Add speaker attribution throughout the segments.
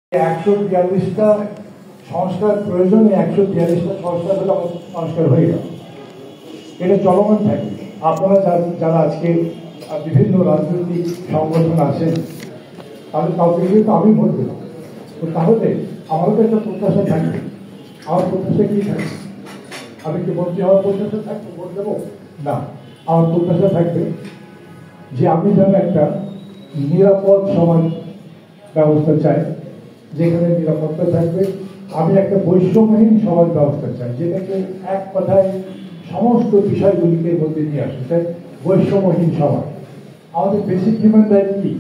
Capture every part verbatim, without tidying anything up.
Speaker 1: একশো বিয়াল্লিশটা সংস্কার প্রয়োজন, একশো বিয়াল্লিশটা সংস্কার হলে সংস্কার হয়ে গেল, এটা চলমান থাকে। আপনারা যারা আজকে বিভিন্ন রাজনৈতিক সংগঠন আছেন তাদের কাউকে কিন্তু আমি ভোট দেব, তো তাহলে আমারও তো একটা প্রত্যাশা থাকবে। আমার প্রত্যাশা কি থাকবে? আমি কি মন্ত্রী হওয়ার প্রত্যাশা থাকবে ভোট দেবো না? আমার প্রত্যাশা থাকবে যে আমি যেন একটা নিরাপদ সমাজ ব্যবস্থা চাই, যেখানে নিরাপত্তা থাকবে। আমি একটা বৈষম্যহীন সমাজ ব্যবস্থা চাই, যেটাকে এক কথায় সমস্ত বিষয়গুলিকে মধ্যে নিয়ে আসতে চাই, বৈষম্যহীন সমাজ। আমাদের বেসিক হিউম্যান রাইট কি?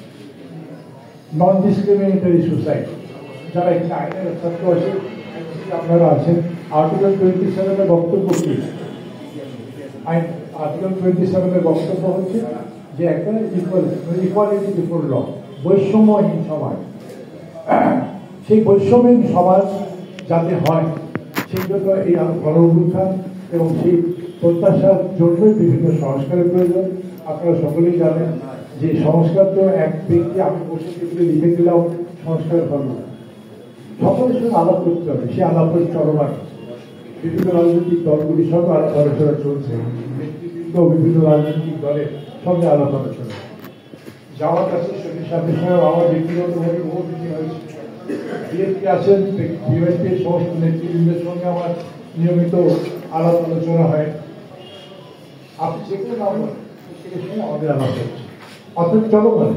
Speaker 1: Non discriminatory society. যারা এখানে আইনের ছাত্র আছে, আপনারা আছেন, আর্টিকেল টোয়েন্টি সেভেনের বক্তব্য কি? আইন আর্টিকেল টোয়েন্টি সেভেনের বক্তব্য হচ্ছে যে একটা ইকুয়াল ইকুয়ালিটি বিফোর ল, বৈষম্যহীন সমাজ। সেই বৈষম্যহীন সমাজ যাতে হয় সেই জন্য এই গণঅভ্যুত্থান এবং সেই প্রত্যাশার জন্যই বিভিন্ন সংস্কারের প্রয়োজন। আপনারা সকলেই জানেন যে সংস্কার তো এক ব্যক্তি আমি বসে থেকে লিখে দিলাম সংস্কার হবে, সকলের সঙ্গে আলাপ করতে হবে। সে আলাপের চলমান বিভিন্ন রাজনৈতিক দলগুলির সঙ্গে আলাপ আলোচনা চলছে, নেতৃবৃন্দ বিভিন্ন রাজনৈতিক দলের সঙ্গে আলাপ আলোচনা। যাওয়ার কাছে শরীর সাথে সঙ্গে আমার ব্যক্তিগতভাবে বহু কিছু হয়েছে। বিএনপি আছেন, বিএনপির সমস্ত নেতৃবৃন্দের সঙ্গে আমার নিয়মিত আলাপ আলোচনা হয়। আপনি যেগুলো না বলেন প্রত্যেকের সঙ্গে আমাদের আলাপ হচ্ছে, অর্থাৎ চলমান।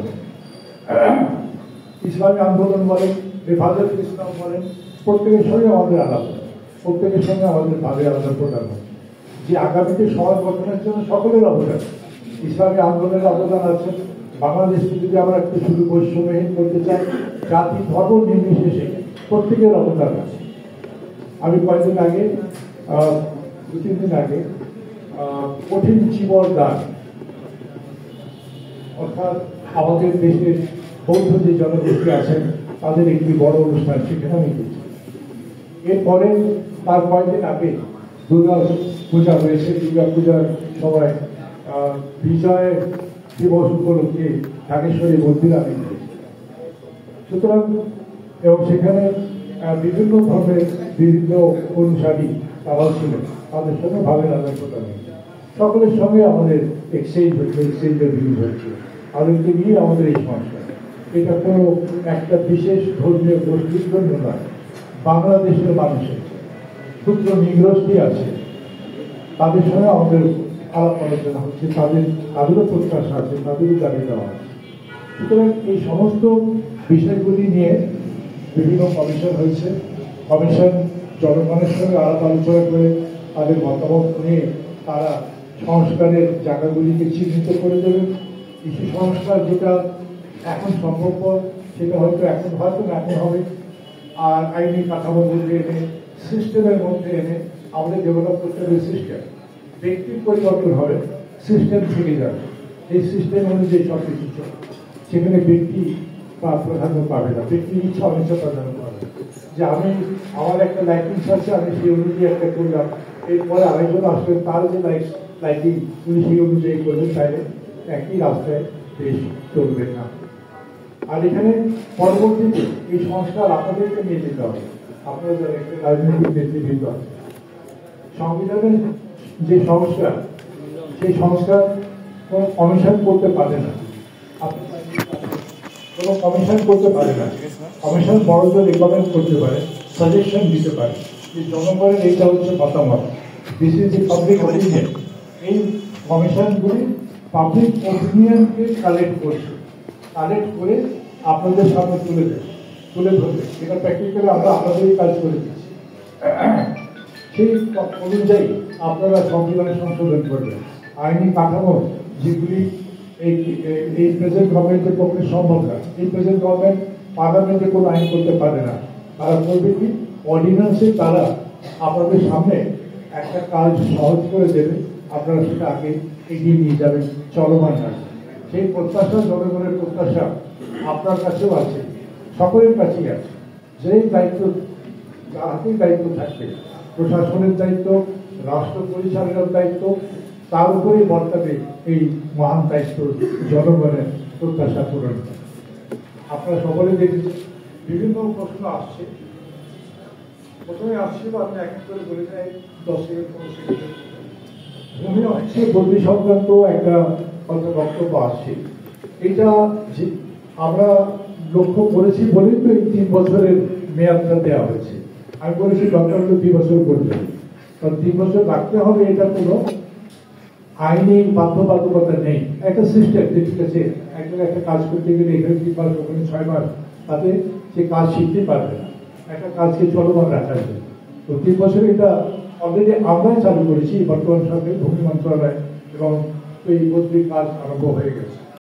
Speaker 1: ইসলামী আন্দোলন বলেন, হেফাজত ইসলাম বলেন, প্রত্যেকের সঙ্গে আমাদের আলাপ, প্রত্যেকের সঙ্গে আমাদের ভাবে আলাদা প্রদান হয় যে আগামীতে সমাজ গঠনের জন্য সকলের অবদান। ইসলামী আন্দোলনের অবদান আছে। বাংলাদেশকে যদি আমরা একটু শুধু বৈষম্যহীন করতে চাই, জাতি ধর্ম নির্বিশেষে প্রত্যেকের অবদান আছে। আমি কয়েকদিন আগে দু তিন দিন আগে কঠিন জীবন দান, অর্থাৎ আমাদের দেশের বৌদ্ধ যে জনগোষ্ঠী আছেন তাদের একটি বড় অনুষ্ঠান, সেখানে আমি গেছি। এরপরে তার কয়েকদিন আগে দুর্গা পূজা হয়েছে। দুর্গা পূজার সময় বিজয় দিবস উপলক্ষে ঢাকেশ্বরী মন্দির আমি গেছি। সুতরাং এবং সেখানে বিভিন্ন ধরনের বিভিন্ন অনুসারী তারাও ছিলেন, তাদের সঙ্গে ভাবে আদান প্রদান হয়েছে। সকলের সঙ্গে আমাদের এক্সচেঞ্জ হয়েছে, এক্সচেঞ্জের ভিড় হয়েছে। তাদেরকে নিয়ে আমাদের এই সংস্কার, এটা কোনো একটা বিশেষ ধর্মীয় গোষ্ঠীর জন্য নয়, বাংলাদেশের মানুষের ক্ষুদ্র নিগ্রোষ্ঠী আছে, তাদের সঙ্গে আমাদের আলাপ আলোচনা হচ্ছে, তাদের তাদেরও প্রত্যাশা আছে, তাদেরও দাবি দেওয়া আছে। সুতরাং এই সমস্ত বিষয়গুলি নিয়ে বিভিন্ন কমিশন হয়েছে। কমিশন জনগণের সঙ্গে আলাপ আলোচনা করে তাদের মতামত নিয়ে তারা সংস্কারের জায়গাগুলিকে চিহ্নিত করে দেবে। কিছু সংস্কার যেটা এখন সম্ভবপর সেটা হয়তো এখন হয়তো না এখন হবে, আর আইনি কাঠামোর মধ্যে এনে সিস্টেমের মধ্যে এনে আমাদের ডেভেলপ করতে হবে সিস্টেম। ব্যক্তির পরিবর্তন হবে, সিস্টেম থেকে যাবে। এই সিস্টেম অনুযায়ী সব কিছু চলে, সেখানে ব্যক্তি বা প্রাধান্য পাবে না, ব্যক্তির ইচ্ছা অনিচ্ছা প্রাধান্য পাবে। যে আমি আমার একটা লাইসেন্স আছে, আমি সেই অনুযায়ী একটা করলাম, এরপরে আরেকজন আসলে তার যে লাইটিং উনি সেই অনুযায়ী করবেন, তাইলে একই রাস্তায় দেশ চলবে না। আর এখানে পরবর্তীতে এই সংস্কার আপনাদেরকে নিয়ে যেতে হবে। আপনারা যারা একটা রাজনৈতিক নেতৃবৃন্দ আছে, সংবিধানের যে সংস্কার, সেই সংস্কার কোনো কমিশন করতে পারে না, কোনো কমিশন করতে পারে না। কমিশন বড়দের রেকমেন্ড করতে পারে, সাজেশন দিতে পারে যে জনগণের এইটা হচ্ছে মতামত, this is the public opinion. এই কমিশনগুলি পাবলিক অপিনিয়নকে কালেক্ট করছে, কালেক্ট করে আপনাদের সামনে তুলে দেবে, তুলে ধরবে। এটা প্র্যাকটিক্যালি আমরা আমাদেরই কাজ করে দিচ্ছি। সেই অনুযায়ী আপনারা সংবিধানের সংশোধন করবেন। আইনি কাঠামো যেগুলি এই এই প্রেজেন্ট গভর্নমেন্টের পক্ষে সম্ভব না, এই প্রেজেন্ট গভর্নমেন্ট পার্লামেন্টে কোনো আইন করতে পারে না, তারা করবে কি অর্ডিন্যান্সে তারা আপনাদের সামনে একটা কাজ সহজ করে দেবে, আপনারা সেটা আগে এগিয়ে নিয়ে যাবেন, চলমান আছে। সেই প্রত্যাশা, জনগণের প্রত্যাশা আপনার কাছেও আছে, সকলের কাছেই আছে। যেই দায়িত্ব যার হাতেই দায়িত্ব থাকবে, প্রশাসনের দায়িত্ব, রাষ্ট্র পরিচালনার দায়িত্ব, তার উপরেই বর্তাবে এই মহান দায়িত্ব জনগণের প্রত্যাশা পূরণ। আপনারা সকলে দেখেছেন বিভিন্ন প্রশ্ন আসছে। প্রথমে আসছিল, আমি এক এক করে বলে যাই, দশ সেকেন্ড পনেরো সেকেন্ড। ভূমি হচ্ছে ভূমি সংক্রান্ত একটা বক্তব্য আসছে। এটা যে আমরা লক্ষ্য করেছি বলেই তো এই তিন বছরের মেয়াদটা দেওয়া হয়েছে। আমি বলেছি দরকার হলে দুই বছর করবে, কারণ তিন বছর রাখতে হবে, এটা কোনো আইনি বাধ্যবাধকতা নেই। একটা সিস্টেম, যে ঠিক আছে একজন একটা কাজ করতে গেলে এখানে তিন মাস ওখানে ছয় মাস, তাতে সে কাজ শিখতে পারবে না, একটা কাজকে চলমান রাখা যায়। তো তিন বছরে এটা অলরেডি আমরাই চালু করেছি, বর্তমান সরকারের ভূমি মন্ত্রণালয় এবং এই মন্ত্রীর কাজ আরম্ভ হয়ে গেছে।